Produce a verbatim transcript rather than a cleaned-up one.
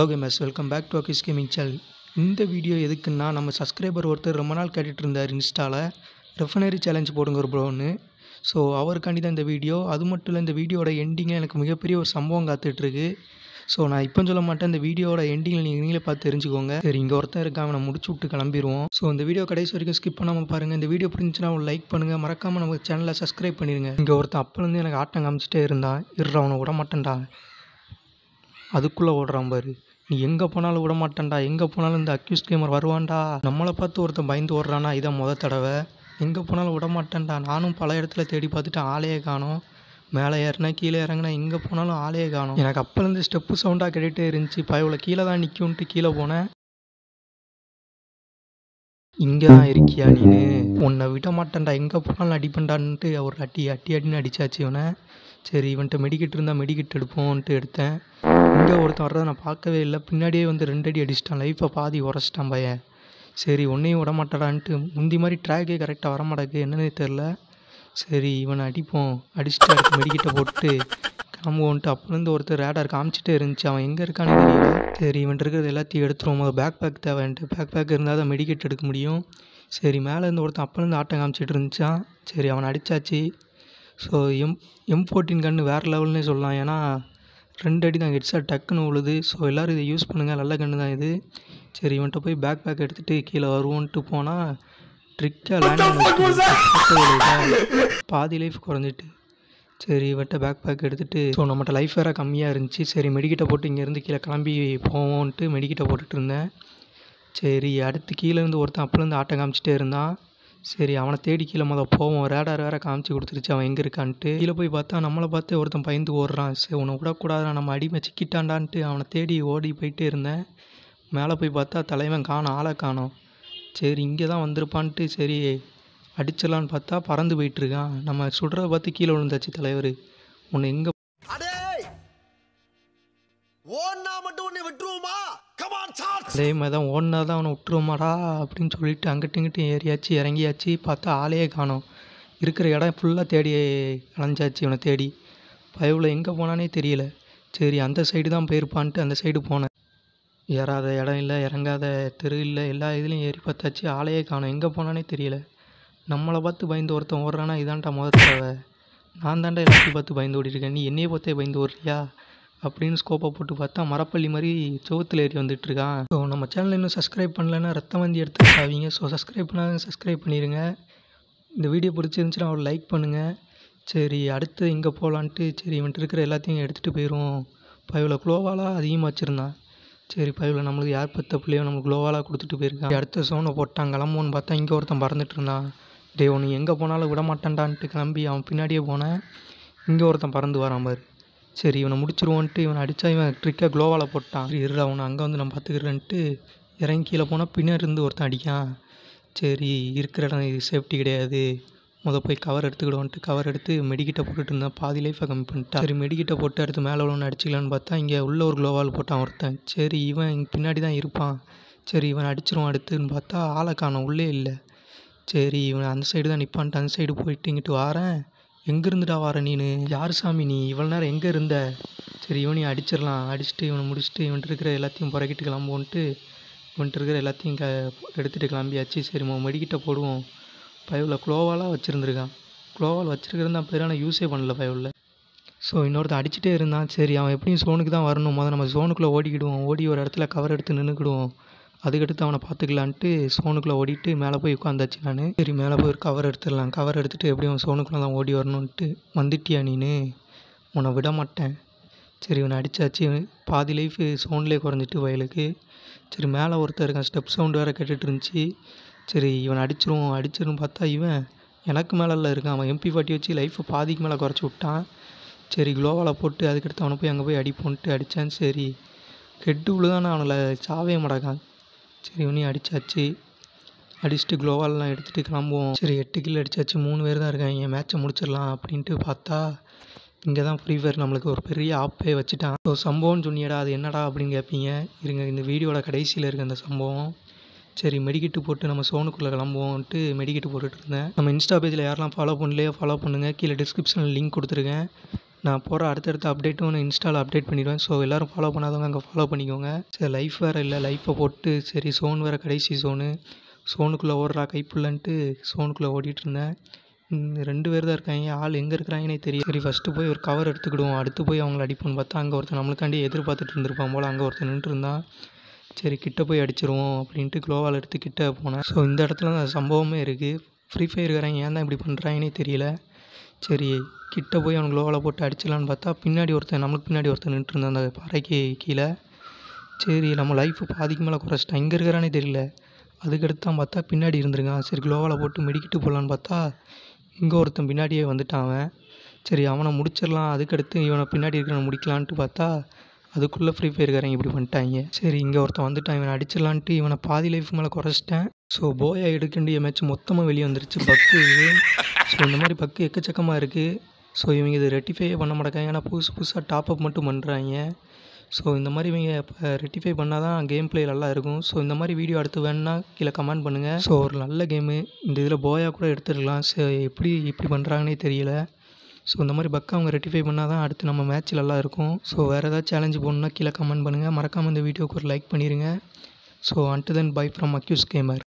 Hello gamers, welcome back to அகிஸ் gaming channel. இந்த video எதுக்குன்னா, நம்ம சப்ஸ்கிரைபர் ஒருத்தர் ரொம்ப நாள் கேட்டுட்டு இருந்தார் இன்ஸ்டாவில் ரெஃபனரி சேலஞ்ச் போடுங்க ஒரு ப்ரோன்னு. ஸோ அவருக்காண்டி தான் இந்த வீடியோ. அது மட்டும் இல்லை, இந்த வீடியோட எண்டிங்கில் எனக்கு மிகப்பெரிய ஒரு சம்பவம் காத்துட்ருக்கு. ஸோ நான் இப்போ சொல்ல மாட்டேன், இந்த வீடியோட எண்டிங்கில் நீங்கள் நீங்களே பார்த்து தெரிஞ்சுக்கோங்க. சரி, இங்கே ஒருத்தர் இருக்கான், நம்ம முடிச்சு விட்டு கிளம்பிடுவோம். ஸோ இந்த வீடியோ கடைசி வரைக்கும் ஸ்கிப் பண்ணாமல் பாருங்கள். இந்த வீடியோ பிடிச்சிச்சுன்னா ஒரு லைக் பண்ணுங்கள், மறக்காமல் நம்ம சேனலை சப்ஸ்கிரைப் பண்ணிடுங்க. இங்கே ஒருத்தன் அப்போலேருந்து எனக்கு ஆட்டம் காமிச்சிட்டே இருந்தான். இருற அவனை விட மாட்டேன்டா, அதுக்குள்ளே ஓடுறான் பாரு. நீ எங்கே போனாலும் விட மாட்டேன்டா, எங்கே போனாலும் இந்த அக்யூஸ் கேமர் வருவான்டா. நம்மளை பார்த்து ஒருத்தன் பயந்து ஓடுறானா, இதான் முத தடவை. எங்கே போனாலும் விட மாட்டேன்டா. நானும் பல இடத்துல தேடி பார்த்துட்டு ஆளையே காணோம். மேலே ஏறினா கீழே இறங்கினா எங்கே போனாலும் ஆளையே காணோம். எனக்கு அப்போலேருந்து ஸ்டெப்பு சவுண்டாக கேட்டுகிட்டே இருந்துச்சு. பயவுல கீழே தான் நிற்கும்ன்ட்டு கீழே போனேன். இங்கே தான் இருக்கியா நீனு, உன்னை விட மாட்டேன்டா, எங்கே போனாலும் அடிப்பண்டான்ட்டு ஒரு அட்டி அட்டி அட்டின்னு அடித்தாச்சு இவனை. சரி, இவன்ட்ட மெடிக்கிட்டு இருந்தால் மெடிக்கிட்டு எடுப்போன்ட்டு எடுத்தேன். இங்கே ஒருத்தன் வர்றதை நான் பார்க்கவே இல்லை. பின்னாடியே வந்து ரெண்டு அடி அடிச்சிட்டான். லைஃப்பை பாதி உரைச்சிட்டான் பையன். சரி, ஒன்றையும் விட மாட்டாடான்ட்டு முந்தி மாதிரி ட்ராக்கே கரெக்டாக வர மாட்டேங்குது, என்னன்னே தெரில. சரி, இவனை அடிப்போம். அடிச்சுட்டு அடுத்து மெடிக்கிட்ட போட்டு கிளம்புவோன்ட்டு அப்போலேருந்து ஒருத்தர் ரேடார் காமிச்சிட்டே இருந்துச்சு. அவன் எங்கே இருக்கான்னு தெரியல. சரி, இவன்ட்டு இருக்கிறது எல்லாத்தையும் எடுத்துருவோம். போது பேக் பேக் தேவைன்ட்டு பேக் பேக் இருந்தால் தான் மெடிக்கெட் எடுக்க முடியும். சரி, மேலேருந்து ஒருத்தன் அப்போலேருந்து ஆட்டம் காமிச்சிட்டு இருந்துச்சான். சரி, அவனை அடித்தாச்சு. So M M fourteen gun வேறு லெவல்னே சொல்லலாம். ஏன்னா ரெண்டு அடி தான் ஹெட்ஷாட் டக்குன்னு உழுது. ஸோ எல்லோரும் இதை யூஸ் பண்ணுங்கள், நல்ல கன்று தான் இது. சரி, இவன்ட்ட போய் பேக் பேக் எடுத்துகிட்டு கீழே வருவோன்ட்டு போனால் ட்ரிக்காக லேண்ட் பாதி லைஃப் குறைஞ்சிட்டு. சரி, இவன்ட்ட பேக் பேக் எடுத்துகிட்டு ஸோ நம்மகிட்ட லைஃப் வேறு கம்மியாக இருந்துச்சு. சரி, மெடிக்கிட்ட போட்டு இங்கேருந்து கீழே கிளம்பி போவோன்ட்டு மெடிக்கிட்ட போட்டுட்டு இருந்தேன். சரி, அடுத்து கீழேருந்து ஒருத்தன் அப்போலேருந்து ஆட்டம் காமிச்சிட்டே இருந்தான். சரி, அவனை தேடி கீழே மொதல் போவோம். ரேடார் வேறு காமிச்சு கொடுத்துருச்சு அவன் எங்கே இருக்கான்ட்டு. கீழே போய் பார்த்தா நம்மளை பார்த்து ஒருத்தன் பயந்து ஓடுறான். சரி, உன்னை விடக்கூடாது, நம்ம அடிமை சிக்கிட்டான்டான்ட்டு அவனை தேடி ஓடி போயிட்டே இருந்தேன். மேலே போய் பார்த்தா தலைவன் காணோம், ஆளை காணோம். சரி, இங்கே தான் வந்திருப்பான்ட்டு சரி அடிச்சிடலான்னு பார்த்தா பறந்து போயிட்டுருக்கான். நம்ம சுடுறத பார்த்து கீழே விழுந்தாச்சு தலைவர். உன்னை எங்கே அதே மாதிரி தான் ஓடினா தான் அவனை விட்டுருவோமாடா அப்படின்னு சொல்லிட்டு அங்கிட்டு இங்கிட்டு ஏறியாச்சு, இறங்கியாச்சு. பார்த்தா ஆளையே காணோம். இருக்கிற இடம் ஃபுல்லாக தேடி அலைஞ்சாச்சு இவனை தேடி. பயவில் எங்கே போனானே தெரியல. சரி, அந்த சைடு தான் போயிருப்பான்ட்டு அந்த சைடு போனேன். ஏறாத இடம் இல்லை, இறங்காத தெரு இல்லை, எல்லா இதுலேயும் ஏறி பார்த்தாச்சு, ஆளையே காணோம். எங்கே போனானே தெரியல. நம்மளை பார்த்து பயந்து ஒருத்தன் ஓடுறானா, இதான்டா முத தடவை. நான் தாண்டா எல்லாத்தையும் பார்த்து பயந்து ஓடிருக்கேன், நீ என்னையே பார்த்தே பயந்து ஓடுறியா அப்படின்னு ஸ்கோப்பை போட்டு பார்த்தா மரப்பள்ளி மாதிரி சோத்தில் ஏறி வந்துட்டுருக்கான். ஸோ நம்ம சேனலில் இன்னும் சப்ஸ்கிரைப் பண்ணலைன்னா ரத்தம் வந்தி எடுத்துக்காதீங்க. ஸோ சப்ஸ்கிரைப் பண்ணாங்க, சப்ஸ்கிரைப் பண்ணிடுங்க. இந்த வீடியோ பிடிச்சிருந்துச்சுன்னா ஒரு லைக் பண்ணுங்கள். சரி, அடுத்து இங்கே போகலான்ட்டு சரி இவன்ட்டு இருக்கிற எல்லாத்தையும் எடுத்துகிட்டு போயிடுவோம். பயவில் குளோவாலாக அதிகமாக வச்சுருந்தான். சரி, பயவில் நம்மளுக்கு யார் பத்த பிள்ளையோ நம்மளுக்கு குளோவாலாக கொடுத்துட்டு போயிருக்கான். அடுத்த சோனை போட்டான், கிளம்புவோன்னு பார்த்தா இங்கே ஒருத்தன் பறந்துட்டு இருந்தான். டே, ஒன்று எங்கே போனாலும் விட மாட்டான்டான்ட்டு கிளம்பி அவன் பின்னாடியே போனேன். இங்கே ஒருத்தன் பறந்து வரான் பாரு. சரி, இவனை முடிச்சிருவோன்ட்டு இவனை அடித்தா இவன் ட்ரிக்காக குளோவால் போட்டான். இரு, அவனை அங்கே வந்து நான் பார்த்துக்கிறேன்ட்டு இறங்கி கீழே போனால் பின்னாடி இருந்து ஒருத்தன் அடிக்கான். சரி, இருக்கிற இடம் இது சேஃப்டி கிடையாது, முத போய் கவர் எடுத்துக்கிடுவோன்ட்டு கவர் எடுத்து மெடிக்கிட்ட போட்டுட்டு இருந்தான். பாதி லைஃபை கம்மி பண்ணிட்டான். சரி, மெடிக்கிட்ட போட்டு அடுத்து மேலே உள்ளவனை அடிச்சிக்கலான்னு பார்த்தா இங்கே உள்ள ஒரு குளோவால் போட்டான் ஒருத்தன். சரி, இவன் இங்கே பின்னாடி தான் இருப்பான். சரி, இவன் அடிச்சிருவான் அடுத்துன்னு பார்த்தா ஆளை காணோம், உள்ளே இல்லை. சரி, இவன் அந்த சைடு தான் நிற்பான்ட்டு அந்த சைடு போயிட்டு இங்கிட்டு வாரேன். எங்கே இருந்துட்டா வார நீனு, யார் சாமி நீ, இவ்வளோ நேரம் எங்கே இருந்த? சரி, இவனையும் அடிச்சிடலாம். அடிச்சுட்டு இவனை முடிச்சுட்டு இவன்ட்டு இருக்கிற எல்லாத்தையும் புறக்கிட்டு கிளம்புவோன்ட்டு இவன்ட்டு இருக்கிற எல்லாத்தையும் க எடுத்துகிட்டு கிளம்பியாச்சு. சரி, மெடிக்கிட்ட போடுவோம். பயவில் குளோவாலாக வச்சுருந்துருக்கான். குளோவால் வச்சுருக்கிறது தான் பேர், ஆனால் யூஸே பண்ணல பயவில். ஸோ இன்னொருத்தன் அடிச்சுட்டே இருந்தான். சரி, அவன் எப்படியும் சோனுக்கு தான் வரணும். முதல்ல நம்ம சோனுக்குள்ளே ஓடிக்கிடுவோம். ஓடி ஒரு இடத்துல கவர் எடுத்து நின்றுக்கிடுவோம். அதுக்கடுத்து அவனை பார்த்துக்கலான்ட்டு சோனுக்குள்ளே ஓடிட்டு மேலே போய் உட்காந்தாச்சு நான். சரி, மேலே போய் ஒரு கவர் எடுத்துடலாம். கவர் எடுத்துகிட்டு எப்படியும் சோனுக்குள்ளே தான் ஓடி வரணுன்ட்டு வந்துட்டியா நீனு, உன்னை விட மாட்டேன். சரி, இவனை அடித்தாச்சு. பாதி லைஃபு சவுண்ட்லேயே குறைஞ்சிட்டு வயலுக்கு. சரி, மேலே ஒருத்தர் இருக்கான், ஸ்டெப் சவுண்டு வேறு கேட்டுட்டு இருந்துச்சு. சரி, இவனை அடிச்சிருவோம். அடிச்சிருன்னு பார்த்தா இவன் எனக்கு மேலே இருக்கான். அவன் எம்பி ஃபார்ட்டி வச்சு லைஃப்பை பாதிக்கு மேலே குறைச்சி விட்டான். சரி, குளோவால் போட்டு அதுக்கடுத்து அவனை போய் அங்கே போய் அடிப்போன்ட்டு அடித்தான். சரி, ஹெட்டு உள்ளதானே அவனை சாவே மாட்டாக்கான். சரி, இவனையும் அடித்தாச்சு. அடிச்சுட்டு குளோவாலெலாம் எடுத்துகிட்டு கிளம்புவோம். சரி, எட்டு கில் அடித்தாச்சு. மூணு பேர் தான் இருக்காங்க. மேட்ச்சை முடிச்சிடலாம் அப்படின்ட்டு பார்த்தா இங்கே தான் ஃப்ரீ ஃபயர் நம்மளுக்கு ஒரு பெரிய ஆப்பே வச்சுட்டான். ஸோ சம்பவம்னு சொன்னியடா, அது என்னடா அப்படின்னு கேட்பீங்க. இருங்க, இந்த வீடியோட கடைசியில் இருக்க அந்த சம்பவம். சரி, மெடிக்கிட்டு போட்டு நம்ம சோனுக்குள்ளே கிளம்புவோன்ட்டு மெடிக்கிட்டு போட்டுட்டு இருந்தேன். நம்ம இன்ஸ்டா பேஜில் யாரெல்லாம் ஃபாலோ பண்ணலையோ ஃபாலோ பண்ணுங்கள். கீழே டிஸ்கிரிப்ஷனில் லிங்க் கொடுத்துருக்கேன். நான் போகிற அடுத்தடுத்த அப்டேட்டும் நான் இன்ஸ்டாவில் அப்டேட் பண்ணிடுவேன். ஸோ எல்லோரும் ஃபாலோ பண்ணாதவங்க அங்கே ஃபாலோ பண்ணிக்கோங்க. சரி லைஃப் வேறு இல்லை, லைஃப்பை போட்டு சரி ஸோன் வேறு கடைசி ஸோனு, ஸோனுக்குள்ளே ஓடுறா கைப்புள்ளன்ட்டு ஸோனுக்குள்ளே ஓடிட்டுருந்தேன். ரெண்டு பேர் தான் இருக்காங்க, ஆள் எங்கே இருக்கிறாங்கன்னே தெரியும். சரி ஃபஸ்ட்டு போய் ஒரு கவர் எடுத்துக்கிடுவோம், அடுத்து போய் அவங்கள அடிப்போம்னு பார்த்தா அங்கே ஒருத்தன் நம்மளுக்காண்டி எதிர்பார்த்துட்டு இருந்திருப்பான் போல். அங்கே ஒருத்தன் நின்றுருந்தான். சரி கிட்ட போய் அடிச்சிருவோம் அப்படின்ட்டு க்ளோவால் எடுத்து கிட்ட போனேன். ஸோ இந்த இடத்துல தான் சம்பவமே இருக்குது. ஃப்ரீ ஃபயர்காரங்க ஏன் தான் இப்படி பண்ணுறாங்கன்னே தெரியல. சரி கிட்ட போய் அவன் க்ளோவால் போட்டு அடிச்சிடலான்னு பார்த்தா பின்னாடி ஒருத்தன் நம்மளுக்கு பின்னாடி ஒருத்தன் நின்றுருந்தான் அந்த பாறைக்கு கீழே. சரி நம்ம லைஃப் பாதிக்கு மேலே குறைச்சிட்டான், இங்கே இருக்கிறானே தெரியல. அதுக்கடுத்து தான் பார்த்தா பின்னாடி இருந்துருக்கான். சரி க்ளோவால் போட்டு மெடிக்கிட்டு போகலான்னு பார்த்தா இங்கே ஒருத்தன் பின்னாடியே வந்துட்டான் அவன். சரி அவனை முடிச்சிடலாம், அதுக்கடுத்து இவனை பின்னாடி இருக்கிறவனை முடிக்கலான்ட்டு பார்த்தா அதுக்குள்ளே ஃப்ரீ ஃபயர்காரங்க இப்படி பண்ணிட்டாங்க. சரி இங்கே ஒருத்தன் வந்துட்டான், இவனை அடிச்சிடலான்ட்டு இவனை பாதி லைஃப் மேலே குறைச்சிட்டேன். ஸோ போயா எடுக்கண்டிய மேட்ச் மொத்தமாக வெளியே வந்துருச்சு. பக்கு இது. ஸோ இந்த மாதிரி பக்கு எக்கச்சக்கமாக இருக்குது. ஸோ இவங்க இது ரெட்டிஃபையே பண்ண மாட்டேங்காங்க, ஏன்னா புதுசு புதுசாக டாப்அப் மட்டும் பண்ணுறாங்க. ஸோ இந்த மாதிரி இவங்க இப்போ ரெட்டிஃபை பண்ணால் தான் கேம் ப்ளே நல்லா இருக்கும். ஸோ இந்த மாதிரி வீடியோ அடுத்து வேணுன்னா கீழே கமெண்ட் பண்ணுங்கள். ஸோ ஒரு நல்ல கேமு, இந்த இதில் போயா கூட எடுத்துடலாம். ஸோ எப்படி இப்படி பண்ணுறாங்கன்னே தெரியல. ஸோ இந்த மாதிரி பக்கை அவங்க ரெட்டிஃபை பண்ணால் தான் அடுத்து நம்ம மேட்ச் நல்லா இருக்கும். ஸோ வேறு ஏதாவது சேலஞ்சு போடணுன்னா கீழே கமெண்ட் பண்ணுங்கள். மறக்காமல் இந்த வீடியோவுக்கு ஒரு லைக் பண்ணிடுங்க. So until then bye from அக்யூஸ் கேமர்.